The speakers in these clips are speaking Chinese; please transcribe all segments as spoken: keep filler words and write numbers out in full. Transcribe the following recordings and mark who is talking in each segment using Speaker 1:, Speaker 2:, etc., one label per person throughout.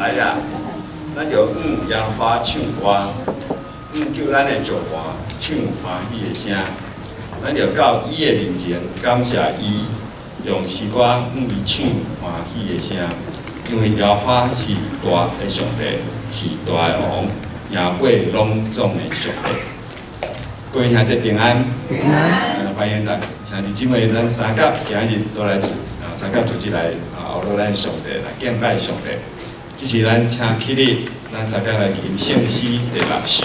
Speaker 1: 来啦，咱就嗯烟花唱歌，嗯叫咱的石盘唱欢喜的声，咱就到伊的面前感谢伊，用诗歌嗯伊唱欢喜的声，因为耶和华是大的上帝，是大的王，赢过拢总的上帝。各位兄弟平安，平安，欢迎大兄弟姊妹，咱三甲今日都来，啊三甲组织来啊，学咱上帝来敬拜上帝。这是咱请起立，咱三甲来吟圣诗第六首。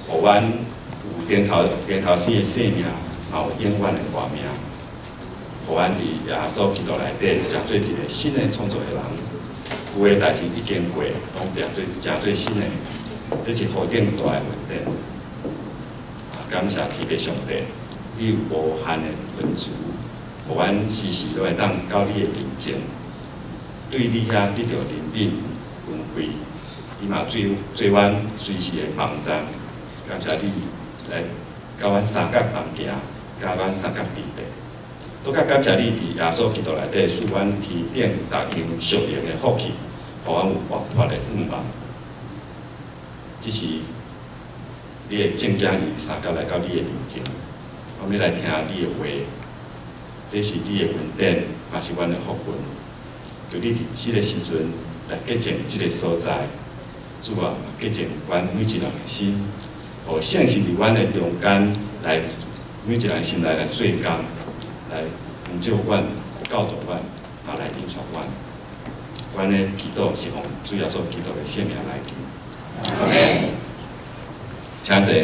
Speaker 1: 互阮有顶头顶头生的生命，嘛有永远的活命。互阮伫耶稣基督内底，诚做一个新的创造的人。有诶代志已经过，拢变做诚做新的，这是何等大的恩典！感谢天父上帝，你有无限的恩慈，互阮时时都会当到你的面前，对你遐得到怜悯、恩惠，你嘛做做阮随时的帮助。感谢你来甲阮三角同行，甲阮三角地地。都较感谢你伫耶稣基督内底，使阮天顶逐样属灵的福气，互阮有活泼的愿望。只是你的正经日三角来到你的面前，我们来听你的话，这是你的恩典，也是阮的福分。求你伫即个时阵来洁净即个所在，主啊，洁净阮每一人的心，互圣神伫阮的中间来，每一人心内来做工。来成就阮、教导阮，嘛来引传阮。阮的祈祷是奉主耶稣基督的圣名来求。阿门。请坐。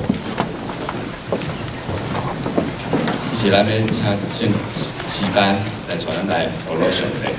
Speaker 1: 接下来要请圣诗班来传咱来学罗上帝。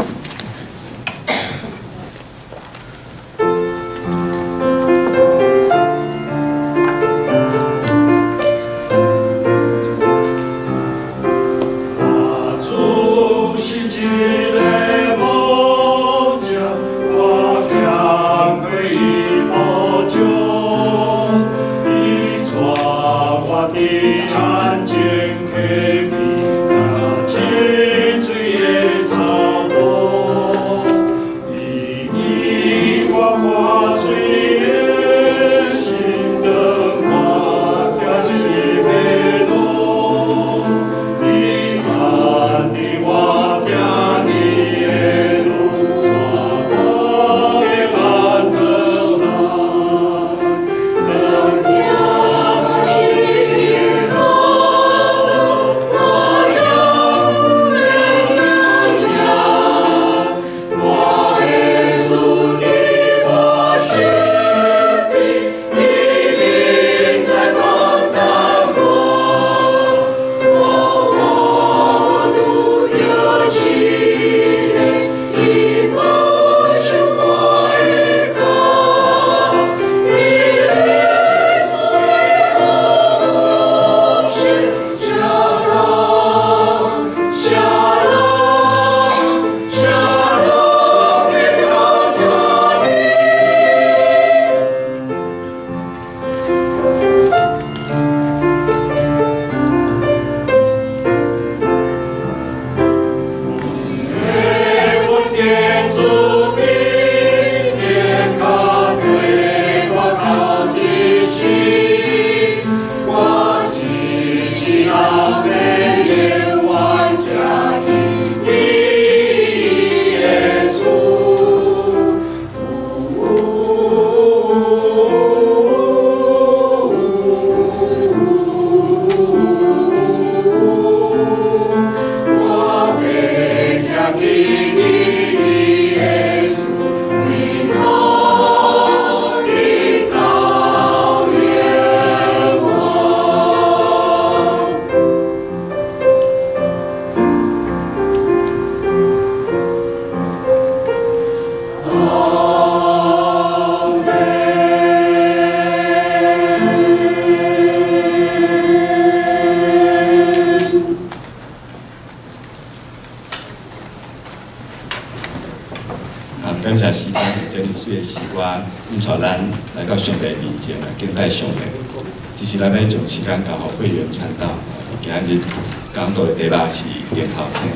Speaker 1: 感谢时间，这里水的时光，引带咱来到上帝面前来敬拜上帝。只是咱要将时间交互会员传道，今日讲道的题目是研讨生。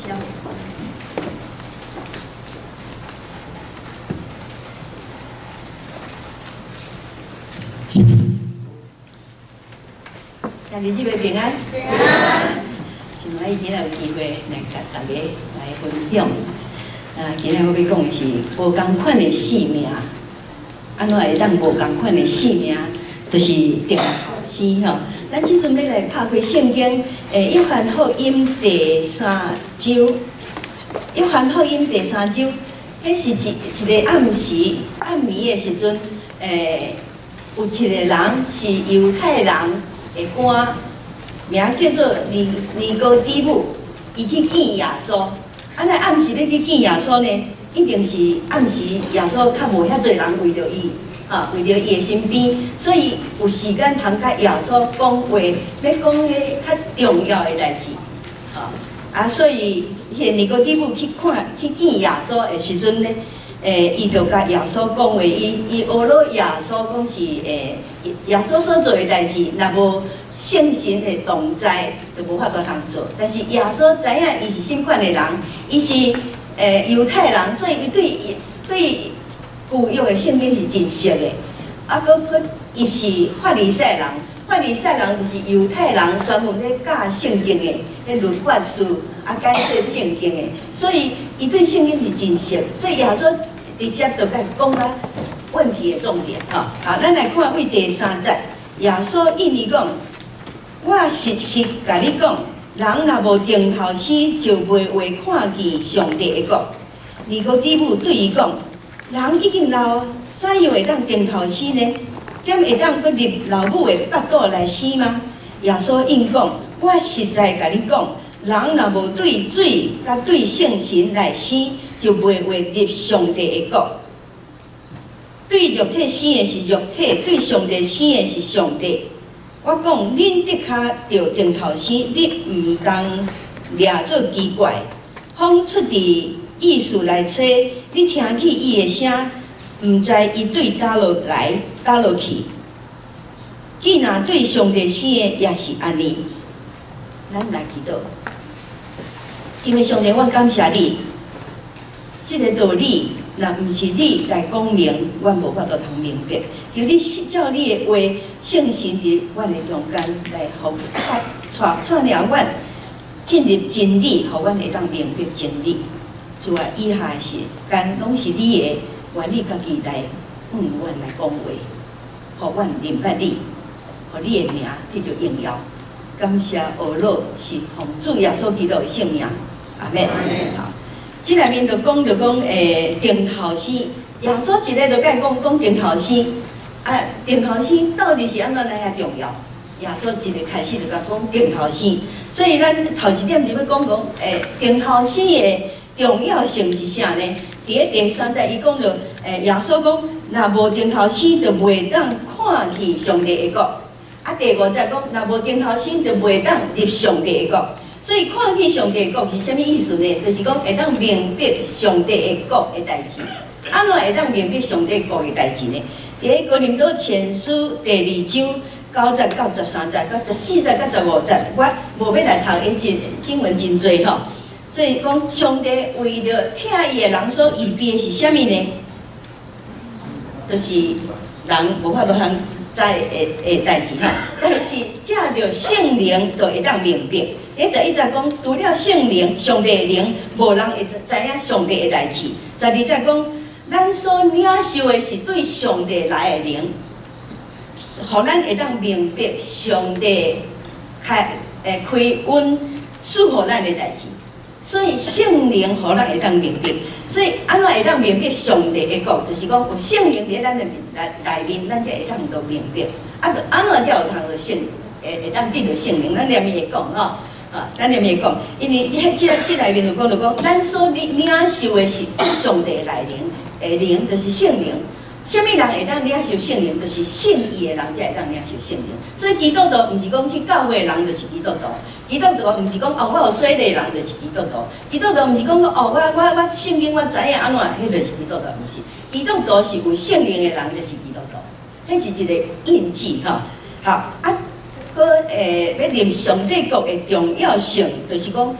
Speaker 2: 香。家己姊妹平安。平安。今仔日今日有机会来甲大家来分享。啊，今日我要讲的是无共款的性命，安怎会当无共款的性命？就是定头诗吼。咱即阵要来拍开圣经，诶，约翰福音第三章，约翰福音第三章，迄是一一个暗时暗暝的时阵，诶，有一个人是犹太人的官，名叫做尼尼哥底母，伊去见耶稣。安尼暗时咧去见耶稣呢，一定是暗时耶稣较无遐侪人为着伊。 啊，为了伊的身边，所以有时间通甲耶稣讲话，要讲迄较重要的代志。啊，啊，所以迄尼哥底母去看去见耶稣的时阵呢，诶，伊就甲耶稣讲话，伊伊学了耶稣讲是诶，耶稣所做的代志，若无圣神的同在，就无法度通做。但是耶稣知影伊是什款的人，伊是诶犹太人，所以伊对对。 旧约的圣经是真熟的，啊，搁搁伊是法利赛人，法利赛人就是犹太人专门咧教圣经的，咧律法书啊解释圣经的，所以伊对圣经是真熟，所以耶稣直接就开始讲到问题的重点吼。好，咱来看为第三节，耶稣应伊讲：我实实甲你讲，人若无定头诗，就袂会看见上帝的国。尼哥底母对伊讲。 人已经老啊，怎又会当定头诗呢？敢会当搁入老母的腹肚来死吗？耶稣应讲：我实在甲你讲，人若无对水甲对圣神来死，就袂会入上帝的国。对肉体死的是肉体，对上帝死的是上帝。我讲，恁的确着定头诗，你毋当掠做奇怪，放出伫。 意思来找，你听起伊的声，毋知伊对倒落来倒落去。既若对上帝死的也是安尼，咱来祈祷。因为上帝，我感谢你，这个道理若毋是你来讲明，阮无法度通明白。求你照你的话，圣神伫阮的中间来，互带带领阮进入真理，互阮会当明白真理。 主啊，以下是干拢是你的，愿你家己来，嗯，阮来讲话，互阮明白你，互你的名得到荣耀。感谢学老是奉主耶稣基督的圣名，阿门。好，这内面就讲就讲诶，定头诗，耶稣一个就甲伊讲讲定头诗，啊，定头诗到底是安怎来遐重要？耶稣一个开始就甲讲定头诗，所以咱头一点就要讲讲诶，定头诗的。 重要性是啥呢？伫咧第三节，伊讲到，诶，耶稣讲，若无定头诗，就袂当看见上帝的国。啊，第五节讲，若无定头诗，就袂当入上帝的国。所以看见上帝的国是啥物意思呢？就是讲会当明白上帝的国的代志。安怎会当明白上帝国的代志呢？伫咧哥林多前书第二章九节到十三节，到十四节到十五节，我无要来读因真经文真多吼。 所以讲，上帝为着听伊的人所预备的是啥物呢？就是人无法度通知的的代志吼。但是借着圣灵，就会当明白。迄十一节讲，除了圣灵，上帝的灵，无人会知影上帝的代志。十二节讲，咱所领受的是对上帝来的灵，互咱会当明白上帝开诶开恩赐予咱的代志。 所以圣灵互咱会当明白，所以安怎会当明白上帝的国，就是讲有圣灵伫咱的内内面，咱才会当都明白。啊，安怎才有通个圣，会会当得到圣灵？咱连面会讲吼，啊，咱连面会讲，因为迄即个即内面就讲就讲，咱所领领受的是上帝的内灵，诶灵就是圣灵。什么人会当领受圣灵？就是信伊的人才会当领受圣灵。所以基督徒毋是讲去教会的人就是基督徒。 基督徒毋是讲哦，我有洗礼人就是基督徒。基督徒毋是讲哦，我我我圣经我知影安怎，迄就是基督徒，毋是。基督徒是有圣灵的人就是基督徒，迄是一个印记吼。好啊，佮诶要念上帝国的重要性，就是讲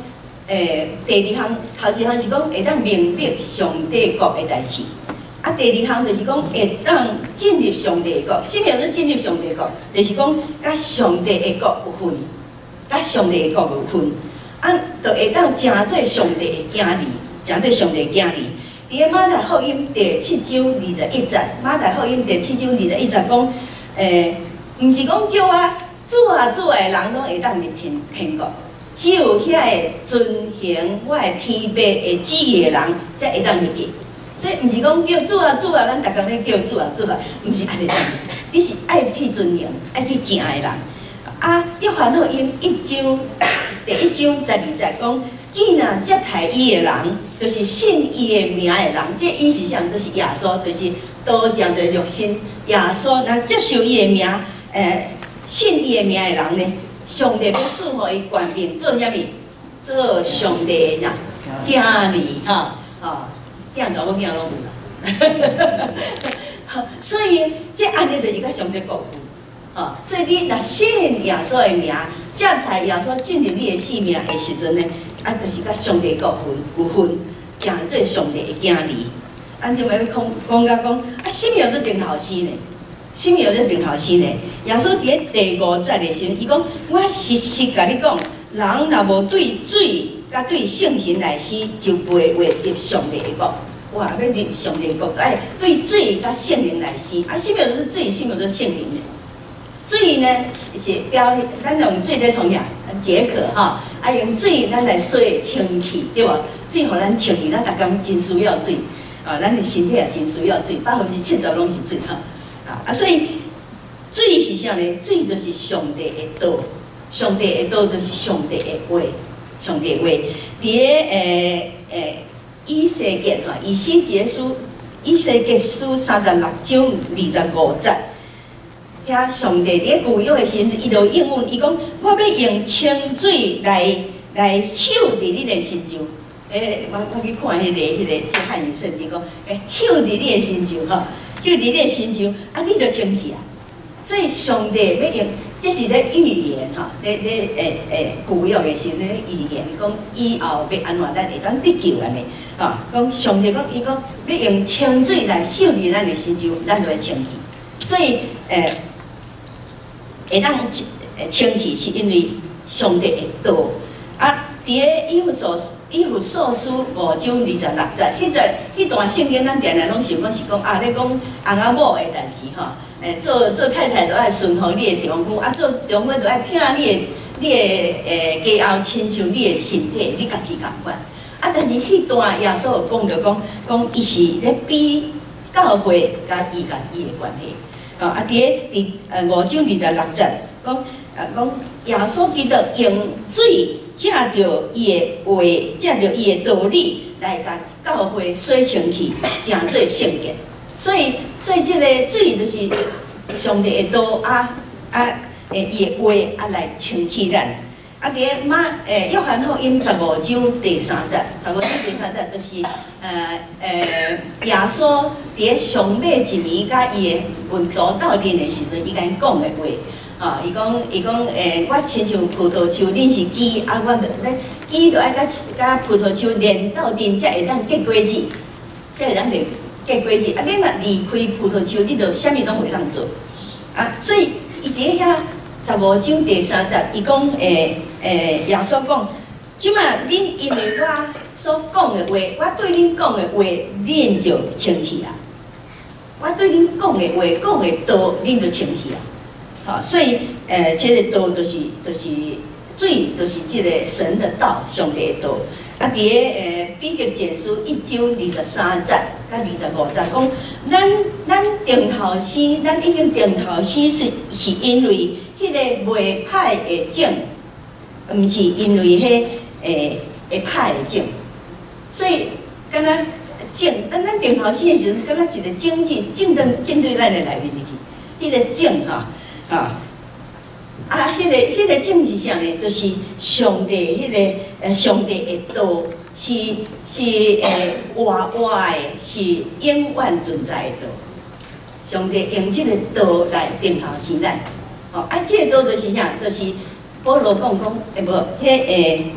Speaker 2: 诶，第二项头一项是讲会当明白上帝国的代志，啊，第二项就是讲会当进入上帝的国。什么叫进入上帝的国？就是讲甲上帝的国有份，甲上帝的国有份，啊，就会当成做上帝的囝儿，成做上帝的囝儿。伫个马太福音第七章二十一节，马太福音第七章二十一节讲，诶，毋是讲叫我主啊主啊的人拢会当入天天国。只有遐个遵行我的天父的旨意的人，才会当入去。所以，毋是讲叫主啊主啊，咱逐工咧叫主啊主啊，毋是安尼讲。你是爱去遵行、爱去行的人。啊，约翰福音一章第一章十二节讲，既然接待伊的人，就是信伊的名的人，这意思上就是耶稣，就是多讲做肉身。耶稣若接受伊的名，诶，信伊的名的人呢？上帝要赐予伊权柄做啥物？做上帝的囝儿，哈，吼，囝查某囝拢有啦。所以，这安尼就是甲上帝国有，吼。所以你若信耶稣的名，接待耶稣进入你的生命的时阵呢，啊，就是甲上帝国有有份，成做上帝的囝儿。咱就要讲讲甲讲，啊，什么叫做顶头师呢？什么叫做顶头师呢？耶稣伫第五节的时候，伊讲：我实实甲你讲，人若无对水甲对圣神来施，就袂会入上帝的国。哇，要入上帝的国，哎，对水甲圣灵来施。啊，什么叫做水？什么叫做圣灵呢？水呢是标，咱用水咧创啥？解渴哈。啊，用水咱来洗清气，对无？水互咱清气，咱逐工真需要水。啊，咱的身体也真需要水，百分之七十拢是水哈。啊，所以水是啥呢？水就是上帝的道，上帝的道就是上帝的话，上帝的话。伫个诶诶以西结哈，以西结书，以西结书三十六章二十五节，遐上帝伫个旧约的时，伊就应允，伊讲：我要用清水来来朽伫你的心上。诶，我我去看迄、那个迄、那个即汉语圣经讲，诶，朽伫你的心上吼。叫你咧心上，啊，你就清气啊。所以上帝要用，这是咧预言哈，咧咧诶诶旧约的时咧预言，讲以后要安怎咱会当得救安尼，吼，讲上帝讲伊讲要用清水来朽伫咱的心上，咱就会清气。所以诶，会当诶清气是因为上帝的道啊。伫个以弗所以弗所书五章二十六节，迄只迄段圣经，咱定定拢想讲是讲啊，咧讲翁仔某的代志吼。诶，做做太太都爱顺服你的丈夫，啊，做丈夫都爱听你的你的诶家后亲像你的身体，你家己共款。啊，但是迄段耶稣有讲着讲，讲伊是咧比教会甲伊甲伊的关系。哦，啊，伫个第呃五章二十六节讲，啊讲耶稣基督用水。借着伊的话，借着伊的道理来甲教会洗清气，成做圣洁。所以，所以这个水就是上帝的道啊啊，诶，伊的话啊来清气咱。啊，伫个马诶约翰福音十五章第三节，十五章第三节就是呃诶耶稣伫个上尾一年甲伊的门徒斗阵的时阵，伊甲因讲的话。啊！伊讲，伊讲，诶，我亲像葡萄树，恁是枝，啊，我着咧枝着爱甲甲葡萄树连斗阵，才会当结果子，才会当连结果子。啊，恁若离开葡萄树，你着啥物拢袂当做。啊，所以伊伫遐十五章第三节，伊讲，诶诶，耶稣讲，即马恁因为我所讲的话，我对恁讲的话，恁着清气啊。我对恁讲的话，讲的道，恁着清气啊。好，所以，呃，这个道就是，就是水，就是这个神的道，上帝的道。啊，伫个呃，彼得前书一章二十三节，甲二十五节讲，咱咱定头诗，咱已经定头诗是是因为迄个袂歹的种，毋是因为迄诶会歹的种。所以，敢若种，咱咱定头诗的时阵，敢若一个种子种到种对咱的内面去，迄、那个种哈。啊，啊，迄、那个、迄、那个种是啥呢？就是上帝迄、那个呃，上帝的道是是诶活活的，是永远存在的道。上帝用即个道来定头生咱。哦，啊，即、这个道就是啥？就是保罗讲讲，诶无，迄诶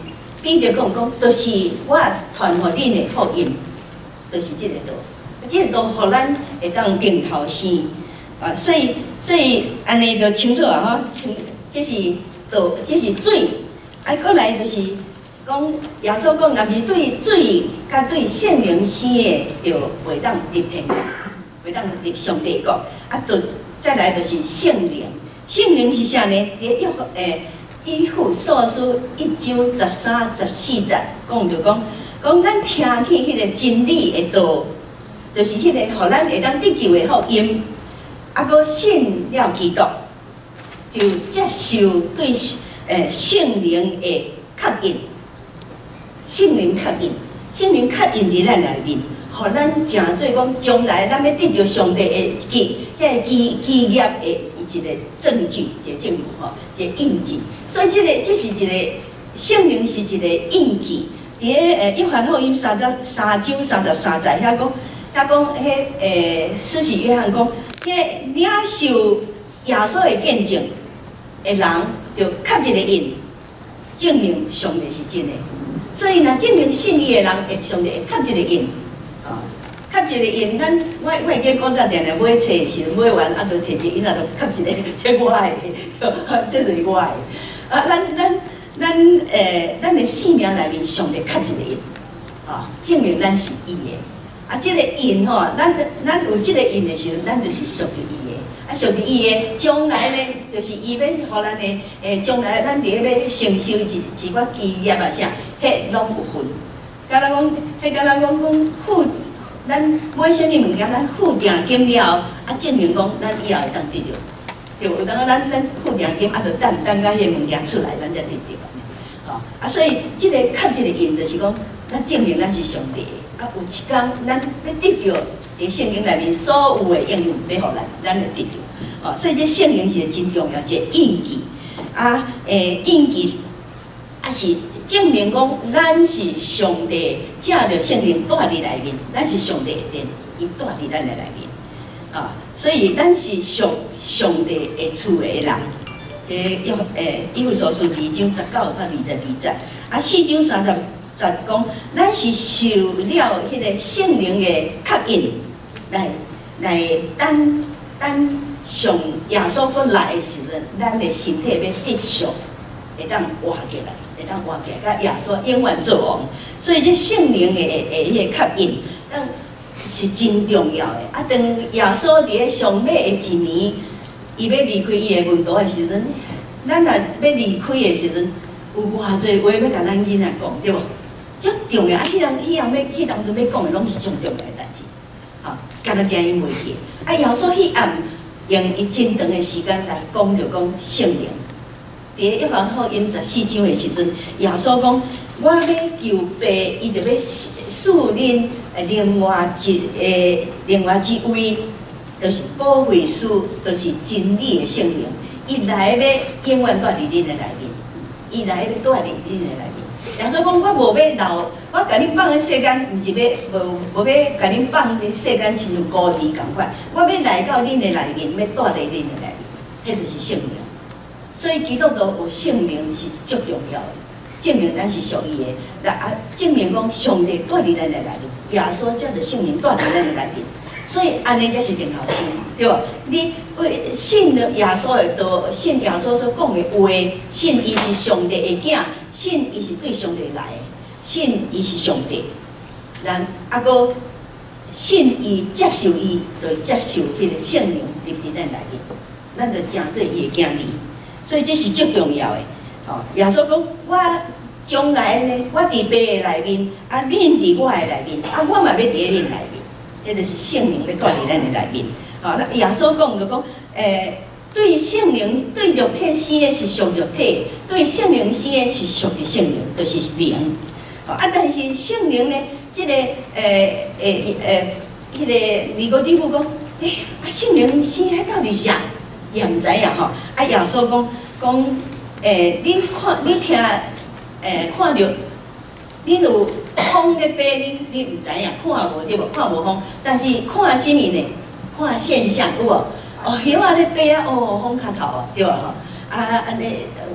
Speaker 2: 比着讲讲，就是我传互恁的福音，就是即个道，即个道，互咱会当定头生啊。所以，所以安尼就清楚啊吼，像这是道，这是水，啊，过来就是讲耶稣讲，若是对水甲对圣灵生的，就袂当入天国，袂当入上帝国。啊，就再来就是圣灵，圣灵是啥呢？伫约诶。以弗所书一章十三、十四节讲着讲，讲咱听去迄个真理的道，就是迄个，互咱会当得救的福音，啊，搁信了基督，就接受对诶圣灵的确认，圣灵确认，圣灵确认伫咱内面，互咱诚做讲将来咱要得到上帝的基，迄个基基业的。一个证据，一个证据吼，一个印记。所以，这个这是一个圣灵是一个印记。伫个诶约翰福音三十三章三十三节遐讲，遐讲迄诶施洗约翰讲，迄领受耶稣的见证的人，就刻一个印，证明上帝是真的。所以，若证明信伊的人，会上帝会刻一个印，啊。刻一个印，咱我我会记古早定定买册时，买完啊，就摕一个印啊，就刻一个，这我的，这是我的。啊，咱咱咱诶，咱的性命内面上帝刻一个印，啊，证明咱是伊的。啊，这个印吼，咱咱有这个印的时候，咱就是属于伊的。啊，属于伊的，将来呢，就是伊要互咱的诶，将来咱伫咧要承受一一寡基业啊啥，迄拢有份。甲咱讲，迄甲咱讲讲付。咱买啥物物件，咱付定金了后，啊证明讲咱以后会当得着，对无？有当咱咱付定金，啊，就等等甲迄个物件出来，咱才得着。吼，啊，所以即个刻即个印，就是讲，咱证明咱是上帝的。啊，有一天咱要得着伫圣经内面所有的应用，要互咱，咱就得着。哦，所以这圣灵是真重要，一个印记。啊，诶，印记啊是。证明讲，咱是上帝借着圣灵住伫内面，咱是上帝的殿，伊住伫咱的内面，啊，所以咱是上上帝的厝的人。诶，约诶，以弗所书二章十九到二十二节，啊，四章三十节讲，咱是受了迄个圣灵的确认，来来等等上耶稣搁来的时阵，咱的身体要得上，会当活起来。会当活起来，甲耶稣永远做王，所以这圣灵的诶迄个确认，咱是真重要的。啊，当耶稣伫咧上尾的一年，伊要离开伊的门徒的时阵，咱若要离开的时阵，有偌侪话要甲咱囡仔讲，对无？足重要啊！迄人迄人要迄当阵要讲的，拢是上重要的代志。吼，敢若惊因袂记。啊，耶稣迄暗用伊真长的时间来讲着讲圣灵。伫咧约翰福音十四章的时阵，耶稣讲：我要求爸，伊就要赐恁另外一诶另外一位，就是保惠师，就是真理的圣灵。伊来要永远住伫恁的内面，伊来要住伫恁的内面。耶稣讲：我无要留，我甲恁放喺世间，毋是要无无要甲恁放喺世间，亲像孤儿共款。我要来到恁的内面，要住伫恁的内面，迄就是圣灵。所以基督徒有圣灵是足重要的，证明咱是属伊的，来啊证明讲上帝住伫咱的内面，耶稣借着圣灵住伫咱的内面，所以安尼才是定头生，对无？你为信了耶稣的道，信耶稣所讲的话，信伊是上帝的囝，信伊是对上帝来的，信伊是上帝，咱啊个信伊接受伊，就接受迄个圣灵入伫咱内面，咱就诚做伊的囝儿。所以这是最重要的。吼，耶稣讲：我将来呢，我伫爸的内面，啊，恁伫我的内面，啊，我嘛要伫恁内面。这就是圣灵要住伫咱的内面。吼，那耶稣讲就讲，诶，对圣灵对肉体生的是属肉体，对圣灵生的是属于圣灵，就是灵。吼，啊，但是圣灵呢，这个诶诶诶，迄个尼哥底母讲，诶，啊，圣灵生迄到底是啥？也毋知影吼，啊！耶稣讲讲，诶，恁看，恁听，诶，看着，恁有风咧飞，恁恁毋知影，看无对无？看无风，但是看啥物呢？看现象有无？哦，叶仔咧飞啊，哦，风较透啊，对无吼？啊，安尼，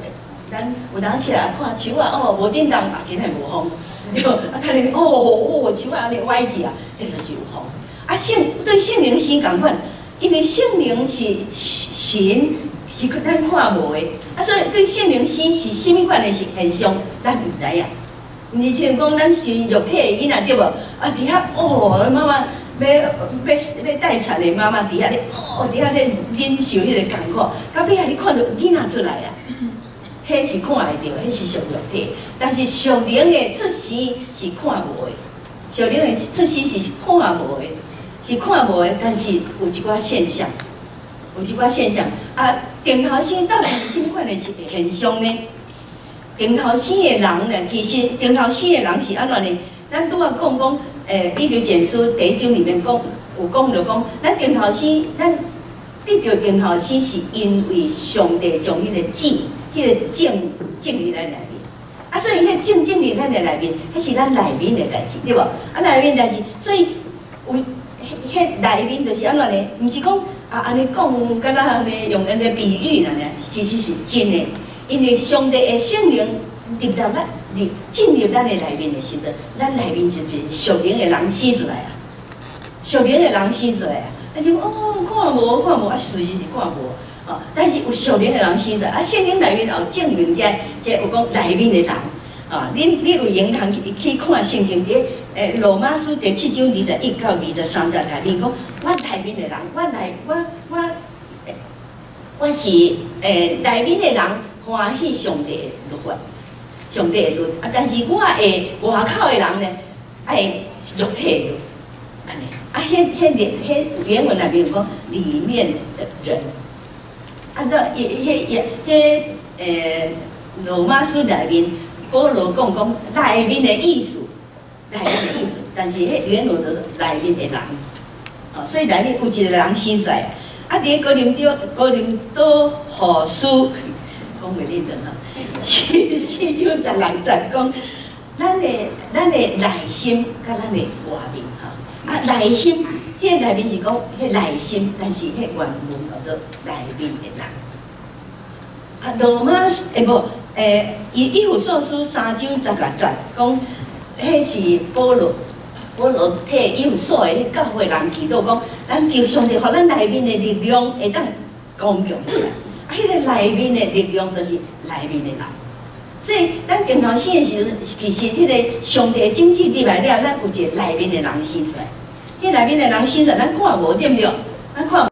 Speaker 2: 咱有当起来看树啊，哦，无叮当啊，今日无风，对，啊，看你哦哦，树啊安尼歪去啊，迄就是有风。啊，圣对圣灵是共款，因为圣灵是神，是咱看无的，啊，所以对圣灵是是甚物款的现象，咱唔知影。而且讲咱是肉体的囡仔对无？啊，伫遐哦，妈妈要要要待产的妈妈伫遐咧，哦，伫遐咧忍受迄个艰苦，到尾啊，你看到囡仔出来啊，迄是看会到，迄是属肉体。但是属灵的出世是看无的，属灵的出世是看无的，是看无的。但是有一寡现象，有一寡现象啊，顶头生到底是甚款的现象呢？顶头生的人呢，其实顶头生的人是安怎呢？咱拄仔讲讲，诶，《彼得前书》第一章里面讲，有讲着讲，咱顶头生，咱得着顶头生是因为上帝将迄个旨、迄个正正入咱内面。啊，所以迄正正入咱的内面，迄是咱内面的代志，对无？啊，内面代志，所以有迄内面就是安怎呢？毋是讲啊，安尼讲，敢若安尼用安尼比喻啦呢，其实是真的。因为上帝的圣灵入到咱入进入咱的内面的时阵，咱内面就是属灵的人生出来啊，属灵的人生出来啊。啊就哦，看无看无，啊事实是看无哦。但是有属灵的人生出来，啊圣灵内面有证明这这有讲内面的人啊。恁恁有闲通去去看圣经伫诶罗马书第七章二十一到二十三节内面讲，我内面的人，我内我我我是诶内面的人。欢喜上帝的律法，上帝的律啊！但是我的外口的人呢，爱肉体的律，安尼啊，迄迄连迄原文内面有讲里面的人，按照迄迄迄诶罗马书内面保罗讲讲内面的意思，内面的意思，但是迄原文的内面的人，哦，所以内面有一个人生出来，啊，伫哥林多哥林多后书。讲袂认得哈，四四章十六节讲，咱的咱的内心甲咱的外面哈，啊内心，迄内面是讲迄内心，但是迄原文叫做内面的人。啊罗马诶无诶，以以弗所书三章十六节讲，迄是保罗保罗替以弗所的教会人祈祷讲，咱求上帝，互咱内面的力量会当刚强起来。迄个内面的力量，就是内面的人。所以，咱顶头生的时阵，其实迄个上帝经济入来了，咱有一个内面的人生出来。迄内面的人生出来，咱看无对不对？咱看，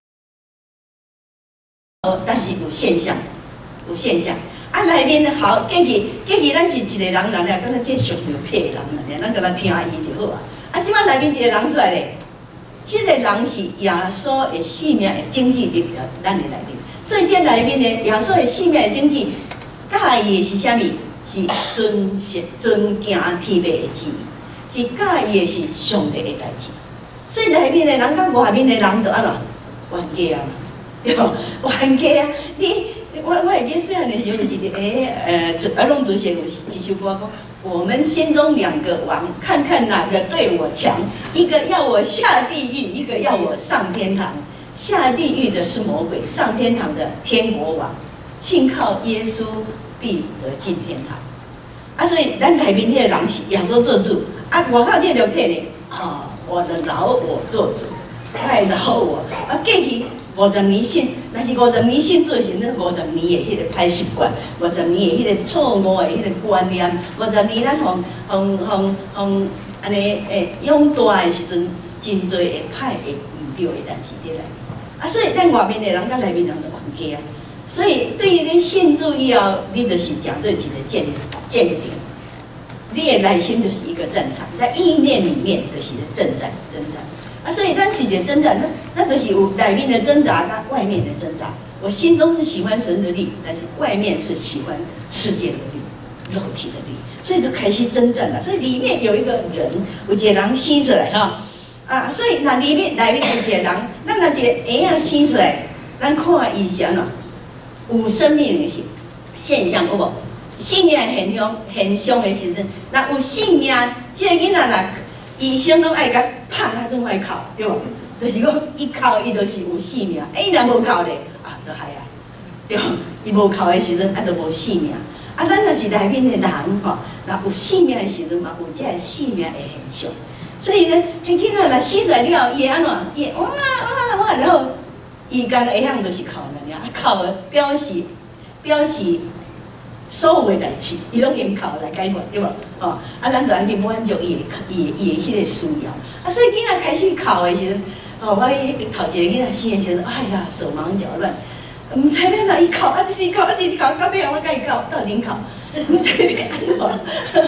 Speaker 2: 哦，但是有现象，有现象。啊，内面好，过去过去咱是一个人来了，敢若这上流撇的人来，咱甲他听伊就好啊。啊，即摆内面一个人出来咧，即个人是耶稣的性命的经济入了咱的内面。所以，这内面的耶稣的性命的经济，介意的是啥物？是尊敬尊敬天父的旨意，是介意的是上帝的代志。所以内面的人甲外面的人就安怎冤家啊？对无？冤家啊！你我我会记细汉的时候就是诶呃，儿童主席有一首歌讲：我们心中两个王，看看哪个对我强？一个要我下地狱，一个要我上天堂。下地狱的是魔鬼，上天堂的天国王，信靠耶稣必得进天堂。啊，所以咱内面迄个人是耶稣做主，啊，外口这个肉体呢，啊，我的老我做主，爱老我。啊，过去五十年信，但是五十年信做成那五十年的迄个歹习惯，五十年的迄个错误的迄个观念，五十年咱互互互互安尼诶养大的时阵，真侪会歹会唔对的代志伫内面。啊，所以咱外面的人甲内面人就冤家啊。所以对于你信主以后，你就是讲这几个鉴鉴定，你的内心就是一个战场，在意念里面就是征战征战。啊，所以咱是一个征战，那那就是有内面的挣扎跟外面的挣扎。我心中是喜欢神的力，但是外面是喜欢世界的力、肉体的力，所以就开始征战了。所以里面有一个人，有一个人生出来哈。啊，所以那里面内面有一个人，咱若一个婴仔生出来，咱看伊是安怎有生命的现现象，有无？性命现象现象的时阵，若有性命，即个囡仔若医生拢爱甲拍啊，总爱哭，对无？就是讲伊哭，伊就是有性命；哎，伊若无哭咧，啊，就害啊，对无？伊无哭的时阵，啊，就无性命。 啊，咱若是内面的人吼，若有性命的时阵嘛，有这个性命的现象。所以呢，迄囡仔若死出来了，伊会安怎？伊哇哇哇，然后伊干下项就是哭了，啊，哭的表示表示所有的代志，伊拢用哭来解决，对无？哦，啊，咱就爱去满足伊的伊伊的迄个需要。啊，所以囡仔开始哭的时阵，哦，我头一个囡仔生的时阵，哎呀，手忙脚乱。 唔知要哪伊哭，啊直直哭，啊直直哭，到尾啊我甲伊哭，到恁哭，唔知要安怎。啊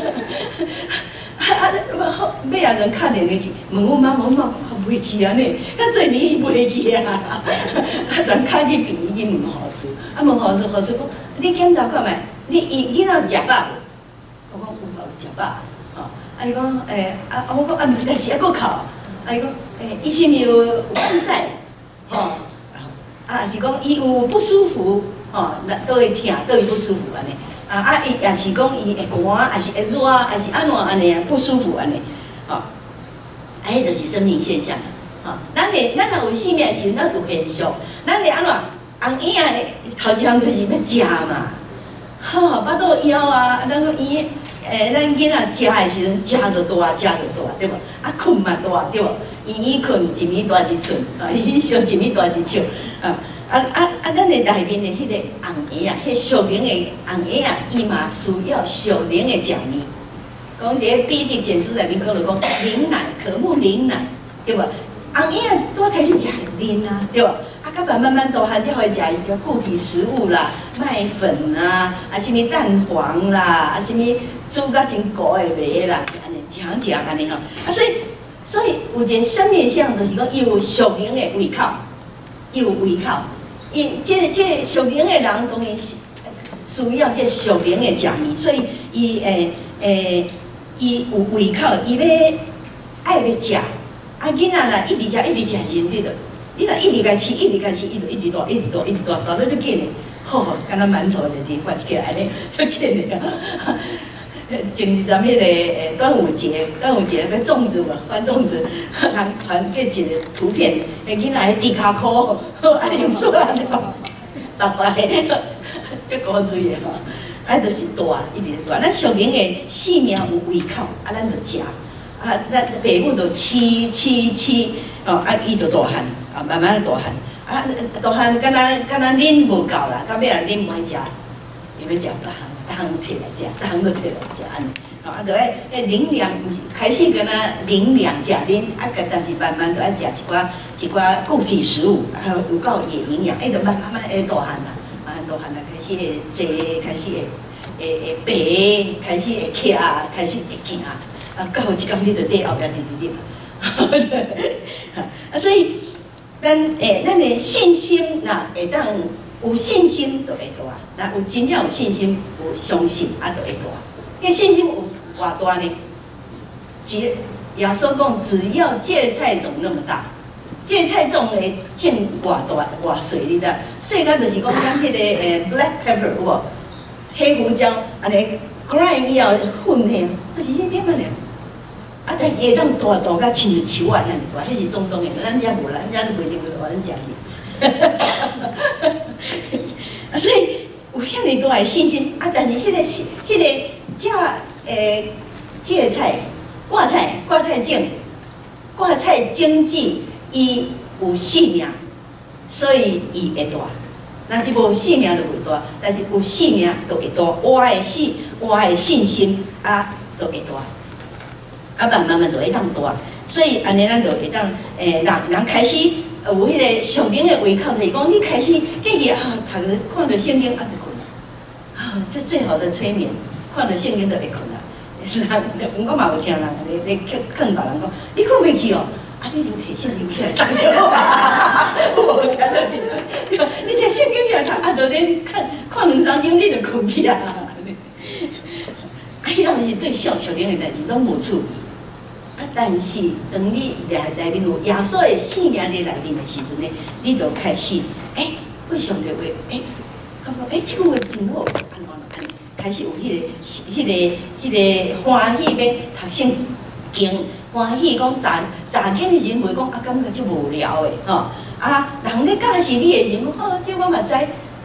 Speaker 2: 啊！尾啊人敲电话去，问我妈，我妈袂去安尼，较侪年伊袂去啊。啊，全敲去病院去问护士，啊问护士，护士讲，你检查看觅，你伊囡仔食饱无？我讲有无食饱？吼，啊伊讲，诶，啊我讲啊，但是还佫哭，啊伊讲，诶，伊是毋有有反屎？吼。 啊，是讲伊有不舒服，吼，那都会疼，都会不舒服安尼。啊啊，伊也是讲伊会寒，也是会热，也是安怎安尼啊，不舒服安尼，吼。啊，迄就是生理现象，吼。咱咧，咱若有性命的时阵，咱有现象，咱咧安怎？红婴仔头一项就是要食嘛，吼，巴肚枵啊，咱个伊，诶，咱囡仔食的时阵，食就大，食就大，对无？啊，困嘛大，对无？伊伊困一米大一寸，啊，伊上一米大一尺。 啊啊啊啊！咱的内面的迄个红叶啊，迄小明的红叶啊，伊嘛需要小明的奖励。讲伫比例检书内面讲就讲零奶，渴慕零奶，对无？红叶啊，拄开始食零啊，对无？啊，到慢慢慢大汉才会食伊个固体食物啦，麦粉啊，啊，什么蛋黄啦，啊，什么煮甲真糊的糜啦，安尼常食安尼吼。啊，所以所以有一个生理现象，就是讲伊有小明的胃口。 伊有胃口，伊这这小明的人当然是需要这小明的奖励，所以伊诶诶，伊有胃口，伊要爱要食。啊，囡仔啦，一直食一直食人对的，你若一直甲吃，一直甲吃，伊就一直大，一直大，一直大，大到足紧的，吼吼，敢若馒头就伫发起来咧，足紧的。前日咱迄个诶端午节，端午节要粽子嘛，发粽子，人传过一个图片，诶囡仔伫骹裤，啊啉水安尼，白白的，足古锥的吼，啊就是大，一直大。咱俗名的性命有胃口，啊咱就食，啊咱父母就饲饲饲，哦啊伊就大汉，啊慢慢大汉，啊大汉敢若敢若恁无够啦，到尾啊恁唔爱食，伊要食大汉。 逐项摕来食，逐项都摕来食安尼，吼啊，就爱爱零两，开始跟他零两食零，啊，但是慢慢都爱食一寡一寡固体食物，还有有够也营养，哎，就慢慢慢会大汉啦，慢慢大汉啦，开始会坐，开始会会会爬，开始会徛，开始会行，啊，到一天你就伫后壁直直直，啊，所以咱诶，咱的信心若会当。 有信心就会大，那有真正有信心，有相信啊就会大。迄信心有偌大呢？只耶稣讲，只要芥菜种那么大，芥菜种会种偌大偌细，你知？细甲就是讲咱迄个诶 black pepper 有无？黑胡椒安尼 grind 以后混的，就是迄点仔尔。啊，但是会当大大甲像树啊遐尼大，迄是中东的，咱遮无啦，咱遮袂认为咱食去。啊，所以有遐尼大的信心啊，但是迄、那个、迄、那个芥诶芥菜、挂菜、挂菜种、挂菜种子，伊有性命，所以伊会大。若是无性命就袂大，但是有性命就会大。我的信，我的信心啊，就会大。啊，慢慢慢就会当大。所以安尼咱就会当诶，人人开始。 有迄个上明的胃口，就是讲你开始继续啊，读看到圣经啊就困啦，啊，这最好的催眠，看到圣经就会困啦。人，我嘛有听人咧咧劝别人讲，你困袂去哦，啊，你就摕圣经起来读就好啊。我听到你，你摕圣经起来读，啊，就咧看看两三钟，你就困去啊。啊，迄当是对小小明的代志拢无处理。 啊，但是当你内内面有耶稣的性命伫内面的时阵呢，你就开始，哎、欸，为上帝话，哎、欸，感觉哎，这句话真好，安怎安尼，开始有迄、那个、迄、那个、迄个欢喜要读圣经，欢喜讲查查经的时阵，袂讲啊，感觉真无聊的吼，啊，人咧教是你的时阵，好，这我嘛知，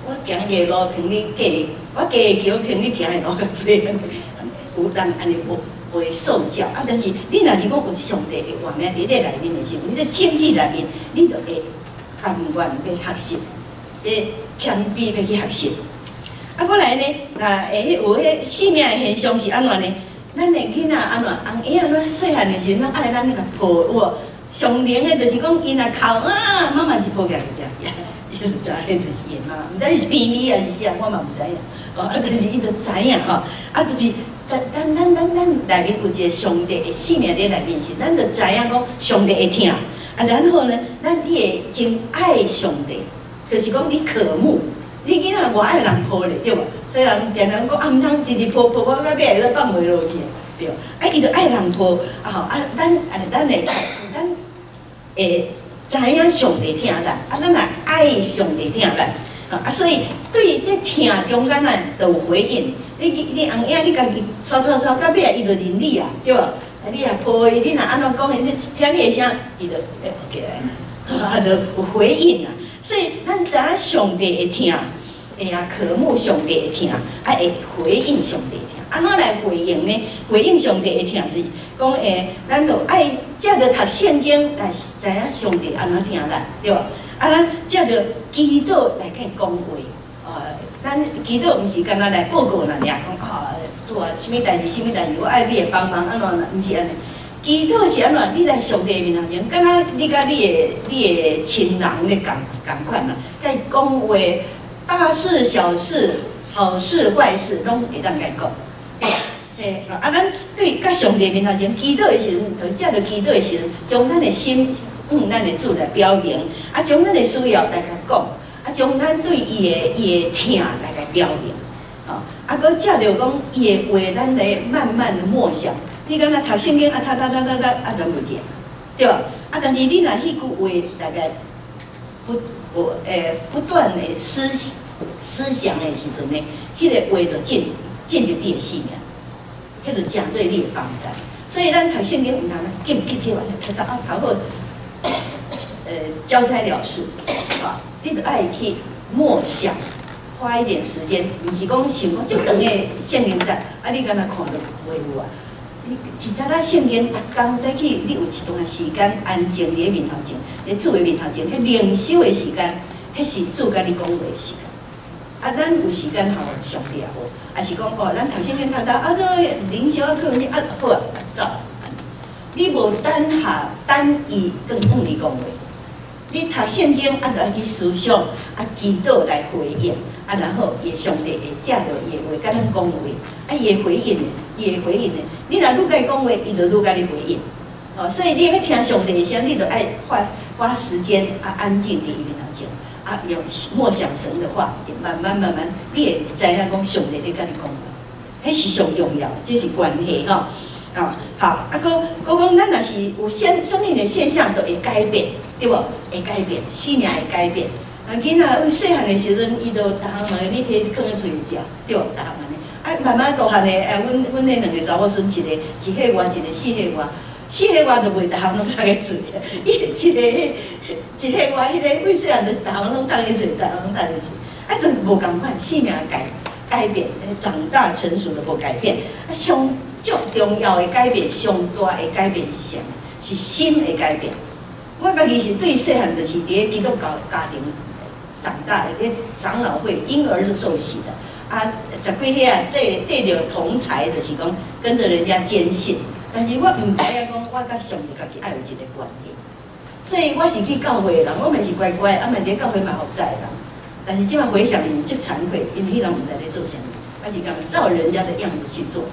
Speaker 2: 我行个路凭你过，我过个桥凭你行个路较济，有人安尼无袂受教啊。但是你若是讲有上帝的话命伫咧内面的时候，你咧心智内面，你就会甘愿要学习，会谦卑要去学习。啊，过来呢，若会有迄生命的现象是安怎呢？咱的囡仔安怎，红婴仔咱细汉的时阵，咱爱咱甲抱哇，上灵的就是讲伊若哭啊，妈妈是抱起来呀，伊就知迄就是伊妈，毋知是偏咪还是啥，我嘛毋知影。哦，啊，但是伊就知影吼，啊，就是咱咱咱咱咱内面有一个上帝的生命在内面时，咱就知影讲上帝会听，啊，然后呢，咱你会真爱上帝，就是讲你渴慕。你囡仔偌爱人抱咧，对无？所以人常常讲啊，毋通直直抱抱到到尾都放袂落去，对。啊，伊就爱人抱，啊吼，啊，咱啊，咱会咱会知影上帝听咱，啊，咱也爱上帝听咱，啊，所以对这听中间咱就有回应。你你红影，你家己吵吵吵到尾啊，伊就认你啊，对无？啊，你也抱伊，你若安怎讲，伊你听你的声，伊就会起来，啊，就有回应啊。所以咱知影上帝会听。会啊，渴慕上帝会听，啊会回应上帝听。安怎来回应呢？回应上帝会听是讲诶，咱就爱借着读圣经来知影上帝安怎听咱，对无？啊，咱借着祈祷来甲伊讲话。呃，咱祈祷毋是干那来报告人俩讲啊，做啊，什物代志，什物代志，我爱你的帮忙，安怎毋是安尼？祈祷是安怎？你来上帝面头前，敢若你甲你的你的亲人咧共共款啦，甲伊讲话。大事、小事、好事、坏事，拢会当甲讲。嘿，啊，咱对甲上帝面头前祈祷的时阵，就借着祈祷的时阵，将咱的心向咱的主来表明，啊，将咱的需要来甲讲，啊，将咱对伊的伊的疼来甲表明。哦，啊，搁借着讲伊的话，咱来慢慢的默想。你敢若读圣经啊，读读读读读，啊，拢袂记，对吧？啊，但是你若迄句话大概不。我诶不断的思思想的时阵呢，迄、那个话就进进入你的生命，迄就真做你的帮助。所以咱读圣经唔通急急急完，读到啊头好，呃交差了事，啊，你就爱去默想，花一点时间，唔是讲想讲就长的圣经在，啊你敢若看到袂有啊？你一早仔圣经，逐工早起，你有一段时间安静伫面头前，伫主的面头前，迄灵修的时间，迄是主甲你讲话的时间。啊，咱有时间互上帝也无，啊是讲哦，咱读圣经读到啊，这灵修啊，课你啊好啊，走。你无等下等伊更向你讲话，你读圣经啊，来去思想，啊祈祷来回应，啊然后伊上帝会借着伊的话甲咱讲话，啊伊会回应的，伊会回应的。你若愈甲伊讲话，伊就愈甲你回应。哦，所以你要听上帝的声，你就爱花花时间啊，安静伫伊面头前，啊，用默想神的话，慢慢慢慢，你会知影讲上帝咧甲你讲话，迄是上重要，这是关系吼。啊，好，啊，搁搁讲，咱若是有生生命的现象，都会改变，对无？会改变，生命会改变。啊，囡仔为细汉的时阵，伊就逐项问你摕去放咧厝里食，对无？逐项安尼。啊，慢慢大汉的，哎，阮阮迄两个查某孙，一个一岁外，一个四岁外，四岁外就袂逐项拢放咧嘴，伊一个一岁外，迄个为细汉就逐项拢放咧嘴，逐项拢放咧嘴，啊，就无共款，生命改改变，长大成熟就无改变，啊，上。最重要的改变，上大的改变是啥？是心的改变。我家己是对细汉就是伫咧基督教家庭长大的，咧长老会婴儿是受洗的。啊，十几岁啊，对对着同才就是讲跟着人家坚信，但是我唔知影讲，我甲上帝家己爱有一个关系。所以我是去教会的人，我嘛是乖乖，啊，嘛伫教会嘛服侍的人。但是即摆回想，伊足惭愧，因迄人唔知咧做啥，我是讲照人家的样子去做。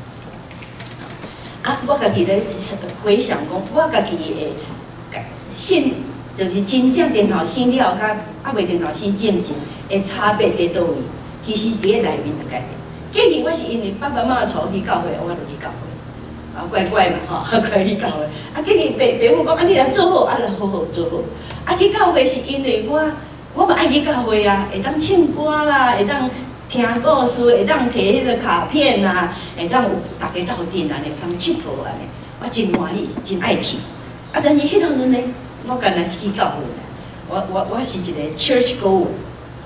Speaker 2: 啊，我家己咧回想讲，我家己的信就是真正电头生了，甲啊未电头生正经的差别在倒位？其实伫咧内面的改变。过去我是因为爸爸妈妈带我去教会，我就去教会，啊乖乖嘛吼，乖去教会。啊，过去爸爸母讲啊，你来做好，啊来好好做好。啊去教会是因为我我嘛爱去教会啊，会当唱歌啦，会当。听故事，会当摕迄个卡片啊，会当有大家斗阵安尼，通佚佗安尼，我真欢喜，真爱去。啊，但是迄当阵呢，我原来是去教会，我我我是一个 church goer，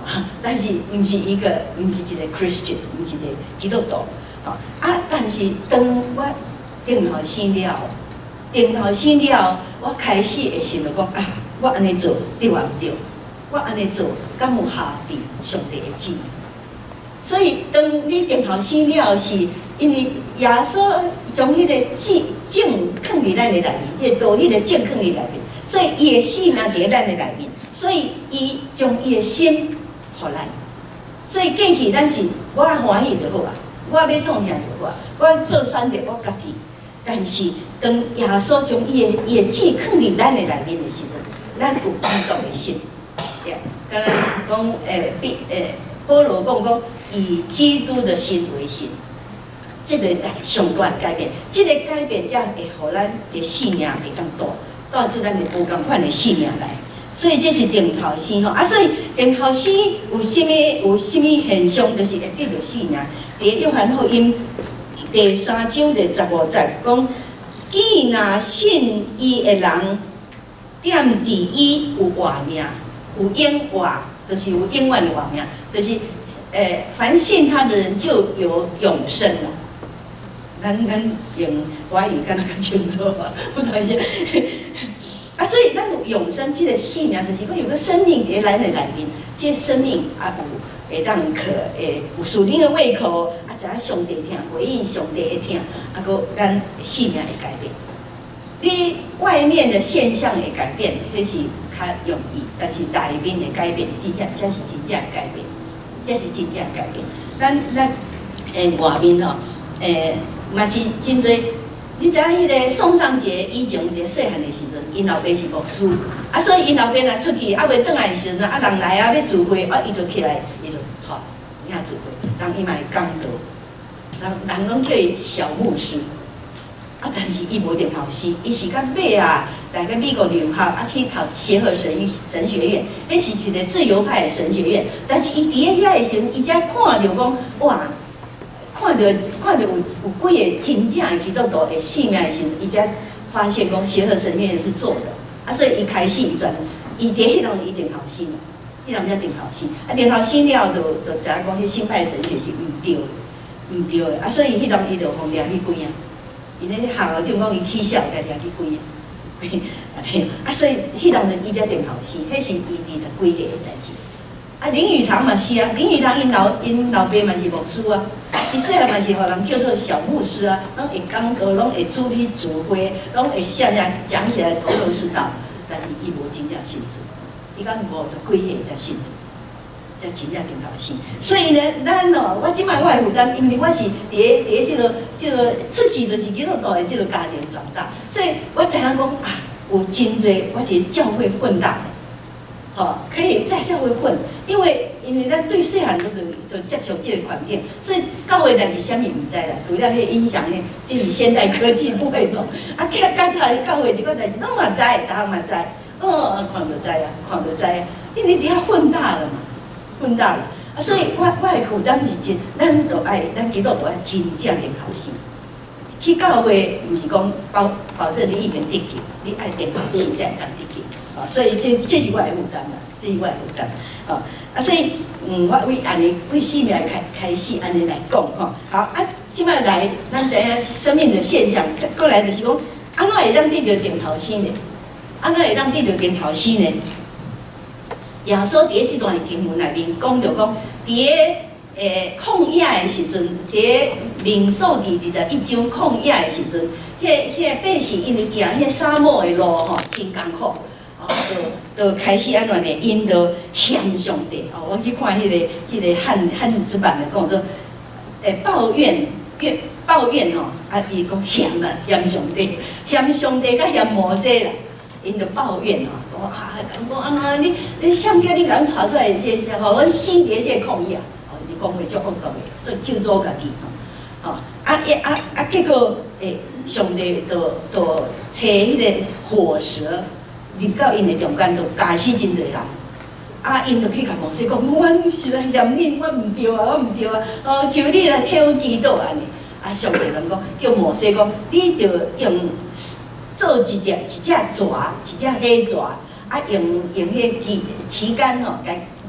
Speaker 2: 但是毋是一个，毋是一个 Christian， 毋是一个基督徒，吼啊！但是当我定头生了，定头生了，我开始会想着讲啊，我安尼做对啊毋对？我安尼做敢有下伫上帝的旨意？所以当你定头生了，是因为耶稣将迄个正正放伫咱的内面，迄个道理的正放伫内面，所以伊的性也伫咱的内面，所以伊将伊的心。互咱，所以过去咱是我欢喜就好啊，我要创啥就好啊，我做选择我家己。但是当耶稣将伊的伊的旨放入咱的内面的时阵，咱有基督的心。呀，刚才讲诶，比诶，保罗讲讲以基督的心为心，这个上大的改变，这个改变才会互咱的信仰会更大，带出咱的无共款的信仰来。所以这是定头生吼，啊，所以定头生有啥物有啥物现象，就是会得到信仰。伫约翰福音第三章第十五节讲，既若信伊的人，踮伫伊有活命，有永活，就是有永远的活命，就是诶，凡信他的人就有永生了。咱咱用华语敢若较清楚啊，我等一下。啊，所以咱有永生，这个信仰就是讲有个生命伫咱的内面，这个生命啊有会当可诶有属灵的胃口，啊，知影上帝听，回应上帝的听，啊，个咱信仰会改变。你外面的现象会改变，这是较容易，但是内面的改变，真正才是真正的改变，这是真正的改变。咱咱诶外面吼，诶嘛是真侪。你知影迄个宋尚杰以前伫细汉的时阵，因老爸是牧师，啊，所以因老爸若出去，啊，袂转来的时阵，啊，人来啊要聚会，啊，伊就起来，伊就带领聚会，人伊嘛会讲道，人人拢叫伊小牧师，啊，但是伊无定头生，伊是到尾啊，来个美国留学，啊，去读协和神神学院，迄是一个自由派的神学院，但是伊伫咧遐的时阵，伊才看着讲，哇！看到看到有有几个真正的基督徒的信仰的时候，伊才发现讲协和神学院是做的，啊，所以伊开始伊转，伊伫迄人伊定头生，迄人才定头生，啊，定头生了就就知影讲迄新派神学是毋对的，毋对的，啊，所以迄人伊就互掠去关啊，伊咧学校顶讲伊起笑，掠掠去关啊，啊，所以迄人就伊才定头生，迄是伊二十几岁的代志。啊，林语堂嘛是啊，林语堂因老因老爸嘛是牧师啊。伊细汉嘛是互人叫做小牧师啊，拢会讲道，拢会主理指挥，拢会写下讲起来头头是道。但是伊无真正信主，伊讲五十几岁才信主，才真正定头生。所以呢，咱哦，我即摆我会负担，因为我是伫伫咧即个即个出世就是基督徒的即个家庭长大，所以我知影讲啊，有真侪我伫教会混大。吼，可以在教会混，因为因为咱对细汉都就就接触这个环境，所以教会代志啥物毋知啦，除了迄影响迄，这是现代科技不会懂。啊，其他来教会一个代志拢嘛知，大家嘛知，哦，看就知啊，看就知啊，因为伫遐混大了嘛，混大了，啊，所以我我的负担是真，咱就爱咱基督徒爱真正定头生。去教会毋是讲保保证你一定得去，你爱定头生才会当得去。啊，所以这这是我的负担啦，这是我的负担。啊，啊，所以嗯，我为安尼为生命来开开始安尼来讲吼。好啊，即摆来，咱知影生命的现象，过来就是讲，安怎会当得到定头生呢？安怎会当得到定头生呢？耶稣伫咧即段经文内面讲着讲，伫咧诶旷野的时阵，伫咧民数记二十一章旷野的时阵，迄迄百姓因为行迄沙漠的路吼，真艰苦。哦，就就开始安怎呢？因就嫌上帝哦，我去看迄、那个迄、那个汉汉字版的讲做，诶抱怨怨抱怨吼，啊伊讲嫌啦，嫌上帝，嫌上帝甲嫌摩西啦，因就抱怨哦，讲啊，讲讲啊，你你上叫你甲阮带出来这些吼，阮死伫这个旷野，哦，你讲话足恶毒的，做救助家己吼，哦，啊一啊啊结果诶，上帝就就找迄个火蛇。入到因的中间，就咬死真侪人。啊，因就去甲摩西讲：阮是来嫌恁，我毋对啊，我毋对啊。哦，求你来替阮祈祷安尼。啊，上帝人讲，叫摩西讲，你就用做一只一只蛇，一只黑蛇，啊，用用迄旗旗杆吼，甲